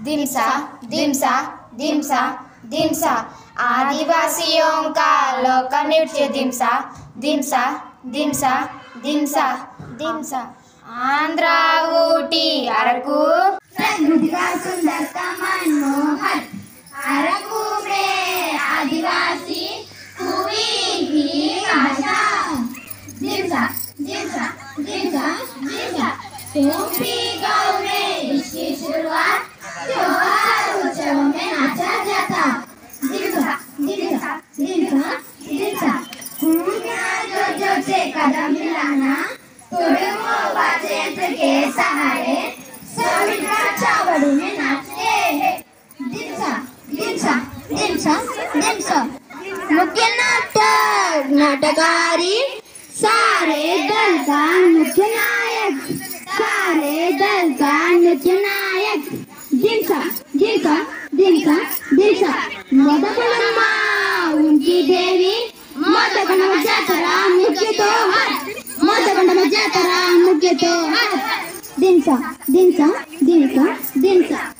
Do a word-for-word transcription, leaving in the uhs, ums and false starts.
दिमसा दिमसा दिमसा दिमसा आदिवासियों का लोक नृत्य दिमसा दिमसा दिमसा दिमसा दिमसा आंध्र ऊटी अरकू प्रकृति का सुंदरता मनोहर अरकू में आदिवासी हुई भी भाषा दिमसा दिमसा दिमसा दिमसा यूपी गाँव में इसकी शुरुआत त्योहार उत्सव में नाचा जाता दिमसा दिमसा दिमसा दिमसा जो जो से कदम मिलाना तुड़मो वाद्ययंत्र के सहारे सभी चावड़ी में नाचते हैं दिमसा दिमसा दिमसा दिमसा मुख्य नाटक नाटकारी सारे दल का मुख्य नायक सारे दल का मुख्य नायक दिमसा दिमसा दिमसा दिमसा मोदकलम्मा उनकी देवी मोदकलम्मा जातरा मुख्य तो मोदकलम्मा जातरा मुख्य तो दिमसा दिमसा दिमसा दिमसा